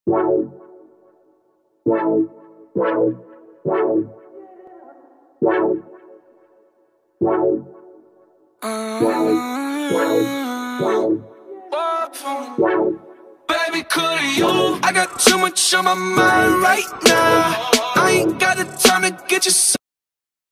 Baby, could you? I got too much on my mind right now. I ain't got the time to get you.